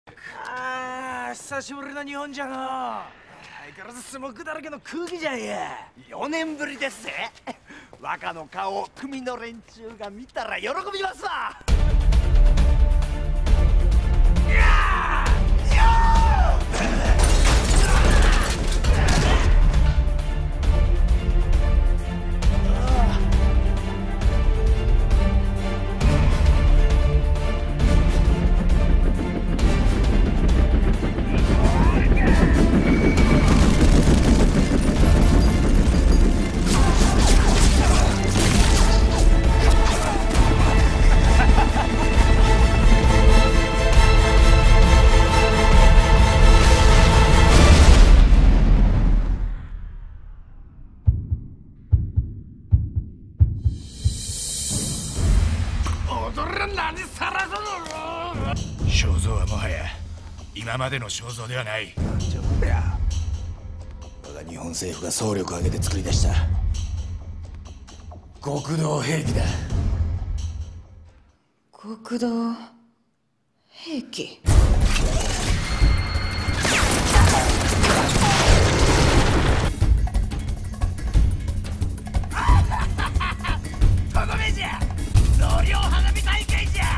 ああ、久しぶりの日本じゃの。相変わらずスモークだらけの空気じゃいや。 4年ぶりですぜ。若の顔を組の連中が見たら喜びますわ。 肖像はもはや今までの肖像ではない。 なんじゃこりゃ。我が日本政府が総力を挙げて作り出した極道兵器だ。 極道兵器。 とどめじゃ。納涼花火大会じゃ。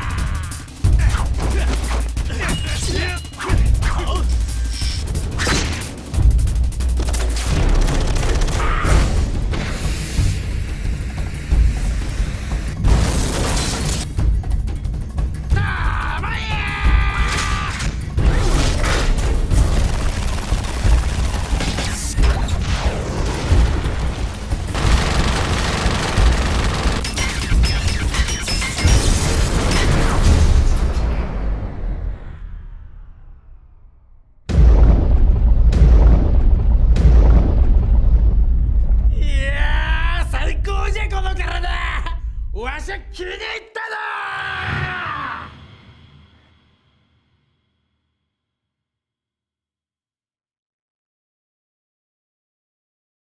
わしゃ気に入ったぞー。